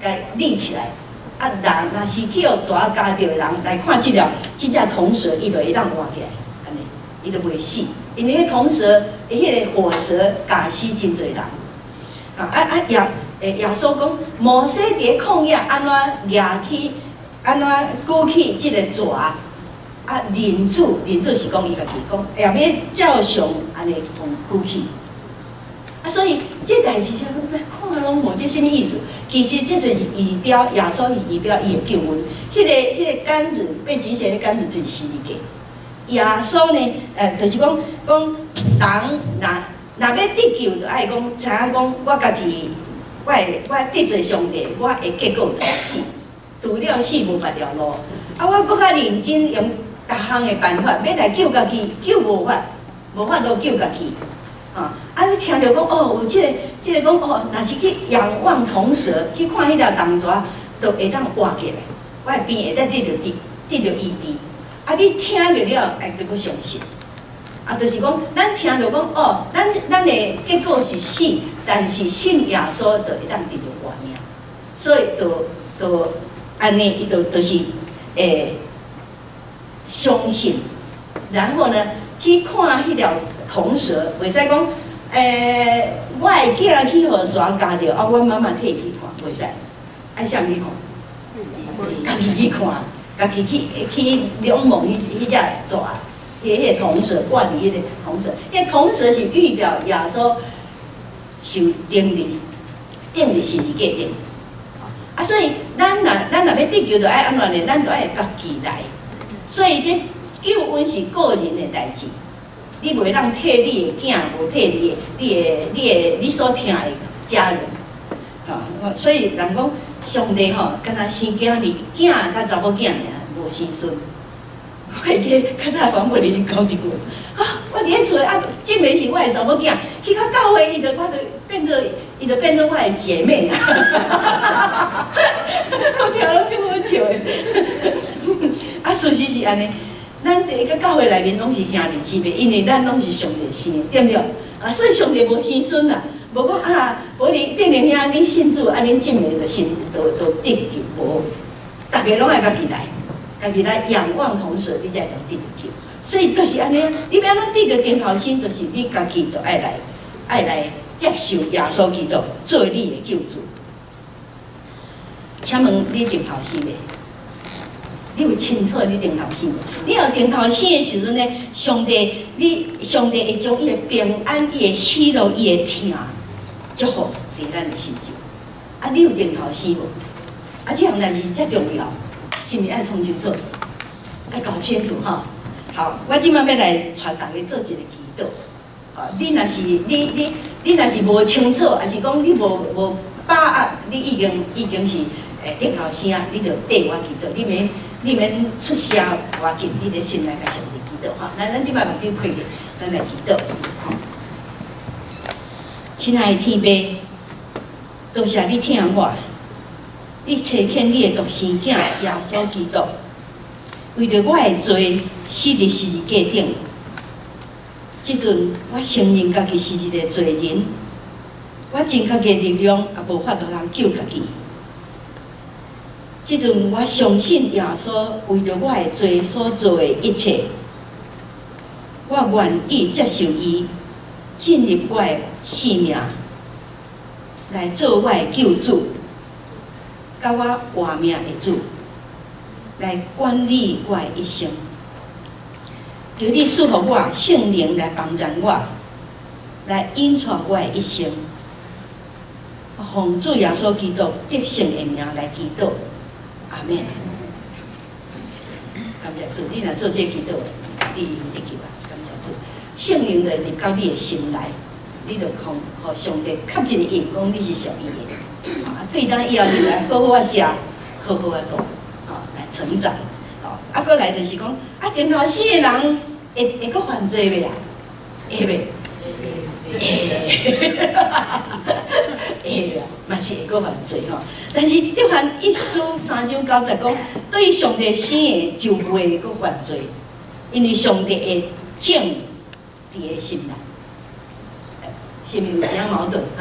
Speaker 2: 甲立起来。啊，人若是去互蛇咬着的人来看即条即只铜蛇，伊就会当活起来，安尼，伊就袂死，因为迄铜蛇，迄个火蛇咬死真侪人。啊啊啊！耶诶，耶稣讲，摩西伫旷野安怎举起，安怎举起即个蛇？啊，人子，人子是讲伊家己讲，也要照常安尼举起。啊，所以这代志啥，看拢无即什么意思。其实这是仪表，耶稣是仪表伊的救恩。迄、那个迄、那个杆子被举起来的杆子就是十字架。耶稣呢，呃，就是讲讲人若若要得救，就爱讲，知影讲我家己，我会我得罪上帝，我的结果就是死，除了死无别条路。啊，我搁较认真用逐项的办法，要来救家己，救无法，无法度救家己。啊！啊！你听着讲哦，有即、这个、即、这个讲哦，若是去仰望铜蛇，去看迄条铜蛇，就会当活起来。我的病会当得着治，得着医治。啊！你听着了，哎，就搁相信。啊，就是讲，咱听着讲哦，咱咱的结果是死，但是信耶稣就会当得着活命。所以就就安尼，伊就就是诶、相信，然后呢，去看迄条。铜蛇，袂使讲，诶、欸，我的囝去互蛇咬着，啊，我妈妈替伊去看，袂使，爱啥去看？家己去看，家己去去仰望迄迄只蛇，迄迄个铜蛇挂伫迄个铜蛇，迄个铜蛇是预表耶稣受钉伫钉伫十字架顶，啊，所以咱若咱若要得救，就爱安怎呢？咱就爱家己来，所以这救恩是个人的代志。你袂当替你的囝，无替你的、你的、你的、你所疼的家人，吼、所以人讲上帝吼，敢若生囝哩，囝甲查某囝尔，无生孙。我会记较早广播里讲一句，啊，我伫咧厝诶，啊，即个是我的查某囝，去到教会，伊就我就变做，伊就变做我的姐妹啊！我听了真好笑诶，啊，事实是安尼。咱伫个教会内面拢是兄弟姊妹，因为咱拢是上帝生的，对不对？啊，所以上帝无生孙啦，无讲啊，无你变成遐，你信主啊，恁姊妹就信，就就得救无？大家拢爱家己来，家己来仰望同时，你才会得救。所以就是安尼，你要咱得着顶头心，就是你家己就爱来，爱来接受耶稣基督做你的救主。请问你顶头心未？你有清楚你顶头生，你有顶头生的时阵呢，上帝，你上帝会将伊的平安、伊的喜乐、伊的疼祝福伫咱的心中。啊，你有顶头生无？啊，这项代志遮重要，是毋是爱创清楚？爱搞清楚哈。好，我即摆要来带大家做一个祈祷。啊，你若是你你你若是无清楚，还是讲你无无把握，你已经已经是诶顶头生，你就缀我祈祷，你免。你免出声偌紧，你的心来甲上帝祈祷哈。咱咱即摆目睭开着，咱来祈祷。亲爱的天父，多谢你疼我，你差遣你的独生囝耶稣基督，为着我的罪死伫十字架顶。即阵我承认家己是一个罪人，我真家己的力量也无法度通救家己。即阵，我相信耶稣为着我的罪所做的一切，我愿意接受伊进入我的生命，来做我的救主，甲我活命的主，来管理我的一生。求你赐予我圣灵来帮助我，来引带我的一生。我奉主耶稣基督得胜的名来祈祷。阿免，感谢主，你若做这祈祷，你用得去吧。感谢主，圣灵就入到你的心内，你就互互上帝确实的印讲你是属伊的。啊，对咱以后你来好好啊食，好好啊读，啊来成长。哦，啊，过来就是讲，啊，顶头死的人会会阁犯罪袂啊？会袂？会，会啊，嘛是会阁犯罪吼。但是约翰一书三章九十讲，对上帝生的就袂阁犯罪，因为上帝会正伫个心内，是毋是有点矛盾啊？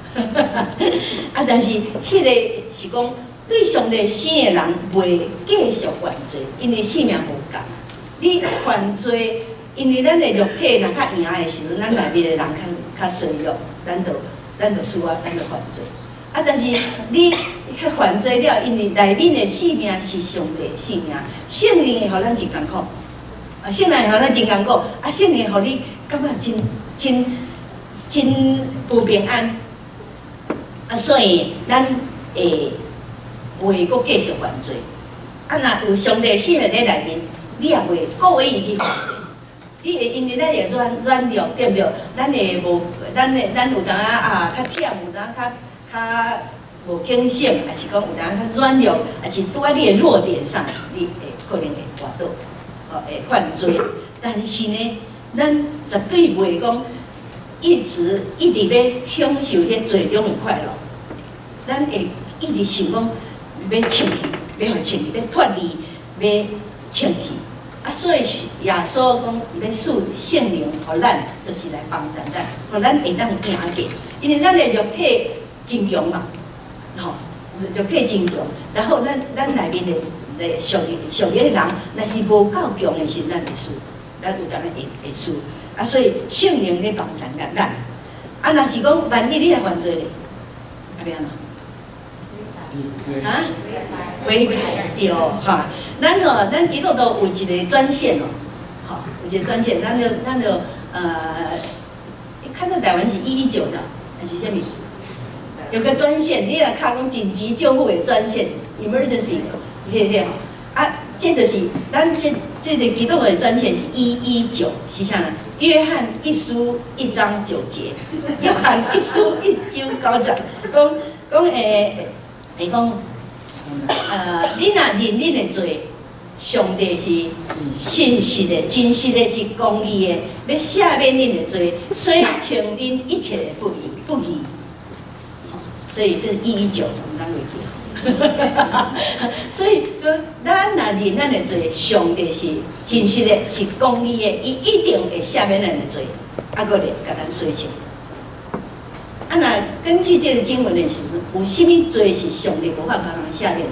Speaker 2: 啊，但是迄个是讲对上帝生的人袂继续犯罪，因为性命无共。你犯罪，因为咱的肉体若较硬的时阵，咱内面的人较较衰弱，咱就咱就输啊，咱就犯罪。啊，但是你迄犯罪了，因为内面的性命是上帝的性命，圣灵会互咱真艰苦，啊，圣灵会互咱真艰苦，啊，圣灵会互你感觉真真真不平安。啊，所以咱会袂阁继续犯罪。啊，若有上帝性命在内面，你也袂故意去犯罪。你会因为咱会软软弱，对不对？咱会无，咱会咱有当啊较忝，有当较较无警醒，还是讲有当较软弱，还是拄在你的弱点上，你会可能会滑倒，哦，会犯罪。但是呢，咱绝对袂讲一直一直要享受迄罪中的快乐。咱会一直想讲要清气，要互清气，要脱离，要清气。啊，所以耶稣讲要赐圣灵，互咱就是来帮助咱，互咱会当行过。因为咱的肉体真强嘛，吼，肉体真强。然后咱咱内面的的属灵属灵的人，若是无够强的时，咱会输，咱有当会会输。啊，所以圣灵咧帮助咱咱。啊，若是讲万一你来犯罪咧，啊，要安怎？啊，悔改对哈，咱哦，咱基督徒有一个专线哦，吼，有一个专线，咱就咱就呃，看这台湾是一一九的，还是啥物？有个专线，你来看讲紧急救护的专线 ，emergency， 嘿嘿，啊，这就是咱这这个基督徒的专线是一一九，是啥呢？约翰一书一章九节，约翰一书一章九节，讲讲诶。你讲，呃，你若认恁的罪，上帝是信实的、真实的，是公义的，要赦免恁的罪，所以承恁一切的不义不义。所以这一一九，我们咱会记。所以说，咱若认咱的罪，上帝是真实的，是公义的，伊一定会赦免咱的罪，啊，搁咧甲咱洗清。啊，那根据这个经文的时候，有啥物罪是上帝无法帮人赦免？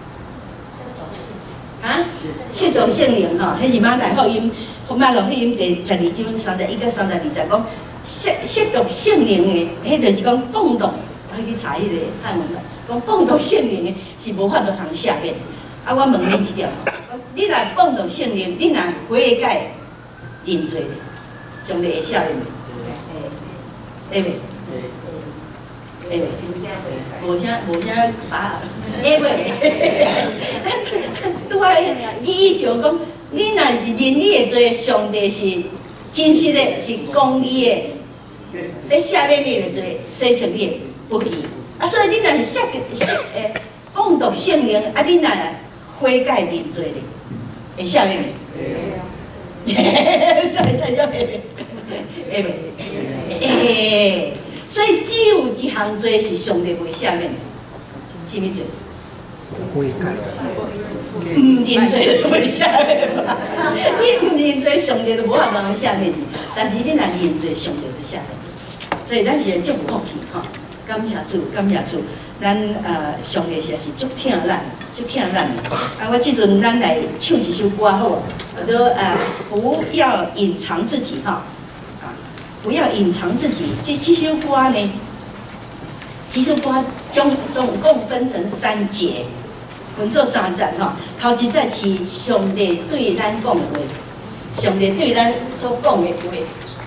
Speaker 2: 啊，亵渎圣灵吼，迄是马太福音，马太福音第十二章三十一到三十二节讲亵亵渎圣灵的，迄就是讲谤读，我去查迄个汉文啦，讲谤读圣灵的是无法度通赦免。啊，我问你一条，你若谤读圣灵，你若悔改认罪，上帝会赦免袂？对袂？诶，无啥无啥把，诶袂，拄啊，伊伊就讲，你若是认你的罪，上帝是真实的，是公义的，咧赦免你的罪，洗清你的不义。啊，所以你若是赦赦诶，谤读圣灵，啊，你若悔改认罪咧，会赦免袂？嘿，再再再，会袂？诶。所以只有一项罪是上帝袂赦免的，什么罪？悔改。唔认罪袂赦免嘛？你唔认罪，上帝就无法帮人赦免你。但是你若认罪，上帝就赦免。所以咱是足有福气吼，感谢主，感谢主。咱呃上帝实在是足疼咱，足疼咱的。啊，我即阵咱来唱一首歌好无？叫做呃不要隐藏自己哈。不要隐藏自己。这这首歌呢，这首歌总总共分成三节，分做三节吼。头一节是上帝对咱讲的话，上帝对咱所讲的话。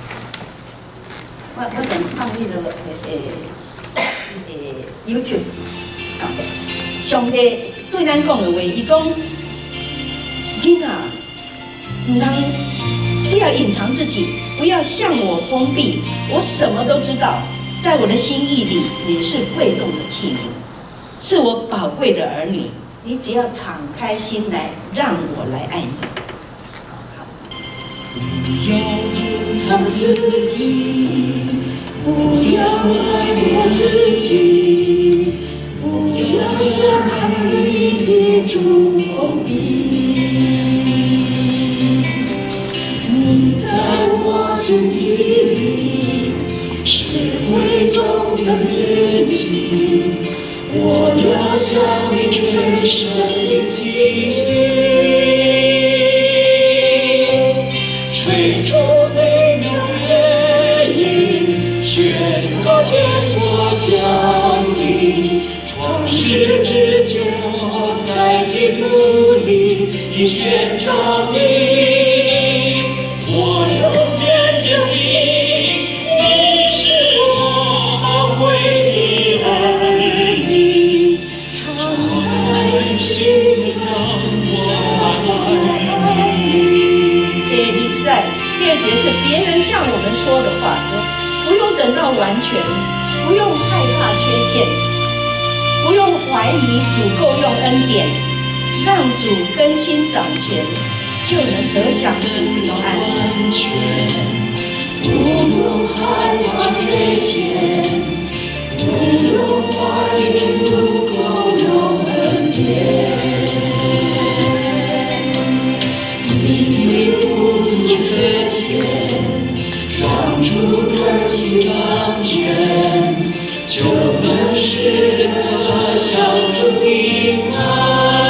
Speaker 2: 我我等放迄个诶诶 YouTube， 上帝对咱讲的话，伊讲囡仔，唔通不要隐藏自己。不要向我封闭，我什么都知道。在我的心意里，你是贵重的器皿，是我宝贵的儿女。你只要敞开心来，让我来爱你。不要隐藏自己，不要爱我自己，不要向海里跌出封闭。你在我心底里是贵重的器
Speaker 3: 向你最深的提醒，吹出美妙乐音，宣告天国降临。创世之久，在基督里已宣召你。我永远认定，你是我宝贵的儿女，常耐心让我爱你。
Speaker 2: 第一在第二节是别人向我们说的话，说不用等到完全，不用害怕缺陷，不用怀疑主够用恩典，让主更新掌权，就能得享主平安。
Speaker 3: 不用害怕缺陷，不用怀疑主够用恩典，因为不足缺陷，让主更新掌权，就能使人得享主平安。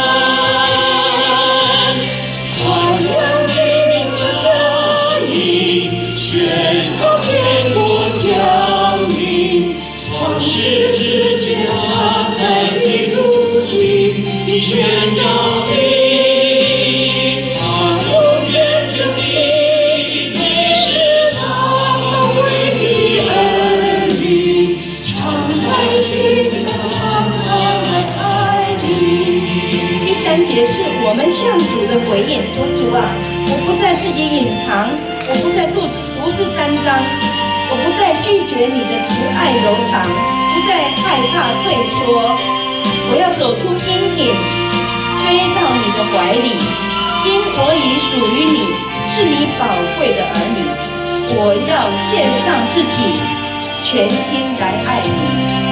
Speaker 3: 传扬你名的佳音，宣告天国降临。创世之前，在基督里已宣召你。他永远认定你是他宝贵的儿女，常耐心地来爱你。
Speaker 2: 第三节是我们向主的回应，说主啊，我不再自己隐藏，我不再独自独自担当，我不再拒绝你的慈爱柔肠，不再害怕退缩，我要走出阴影，飞到你的怀里，因我已属于你，是你宝贵的儿女，我要献上自己，全心来爱你。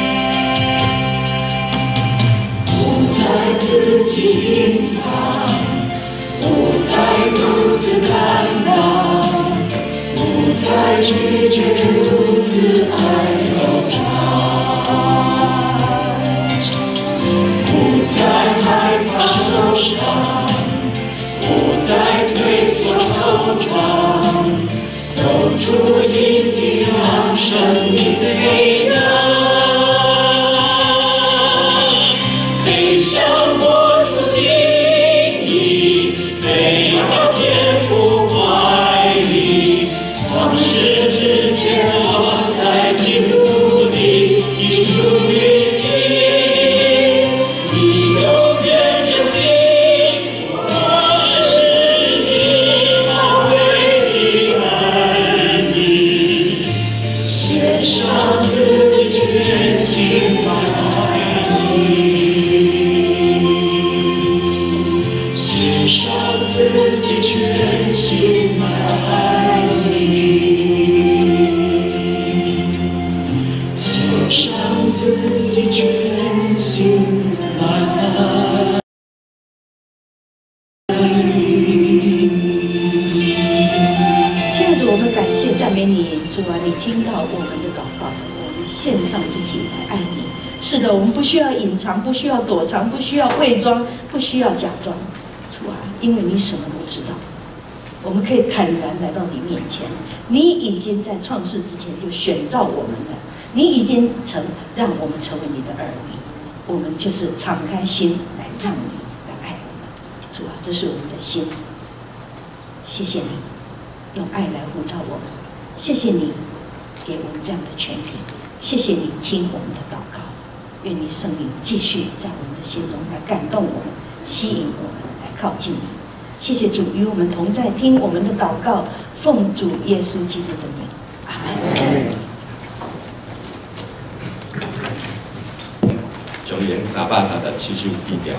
Speaker 3: 不再自己隐藏，不再独自担当，不再拒绝主慈爱柔肠，不再害怕受伤，不再退缩惆怅，走出阴影，让生命飞扬。飞向我主心意，飞到天父怀里。创世之前，我在基督里已属于你。你永远认定我是你宝贵的儿女，献上自己全心爱你。献上自己全心爱你，献上自己全心爱你。
Speaker 2: 亲爱的主，我们感谢赞美你，主啊，你听到我们的祷告，我们献上自己来爱你。是的，我们不需要隐藏，不需要躲藏，不需要伪装，不需要假装。主啊，因为你什么都知道，我们可以坦然来到你面前。你已经在创世之前就选召我们了，你已经成让我们成为你的儿女，我们就是敞开心来让你来爱我们。主啊，这是我们的心，谢谢你用爱来呼召我们，谢谢你给我们这样的权柄，谢谢你听我们的祷告，愿你圣灵继续在我们的心中来感动我们，吸引我们来靠近你。谢谢主与我们同在，听我们的祷告，奉主耶稣基督的名，阿门。
Speaker 1: 中原三百三十七首记条。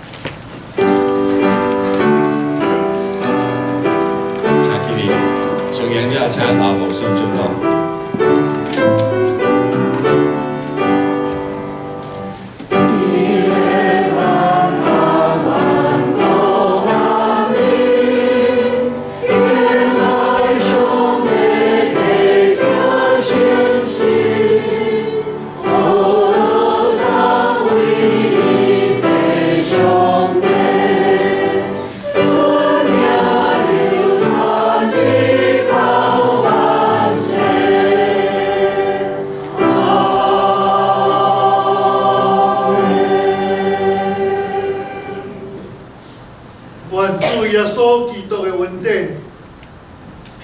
Speaker 1: 请起立，中原了，请阿牧师主动。
Speaker 3: Oh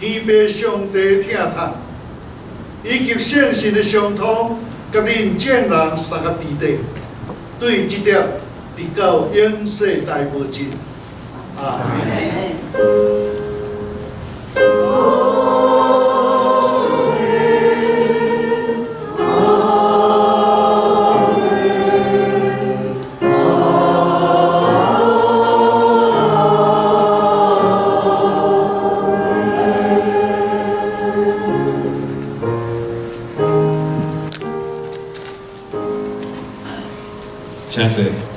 Speaker 4: 天父上帝疼痛，以及圣神的相通，甲恁众人三个伫地，对这点直到永世代无尽。啊！
Speaker 1: 请坐。